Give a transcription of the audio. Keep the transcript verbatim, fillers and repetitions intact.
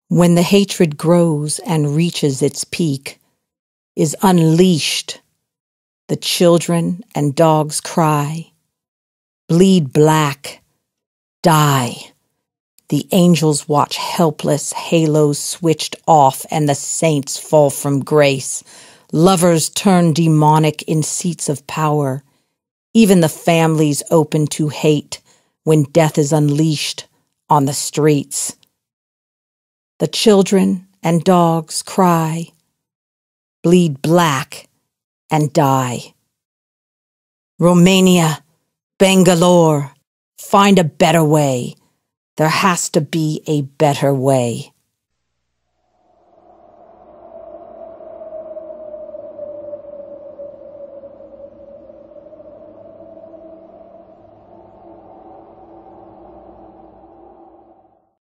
When the hatred grows and reaches its peak, is unleashed, the children and dogs cry, bleed black, die. The angels watch helpless, halos switched off, and the saints fall from grace. Lovers turn demonic in seats of power. Even the families open to hate when death is unleashed on the streets. The children and dogs cry, bleed black, and die. Romania, Bangalore, find a better way. There has to be a better way.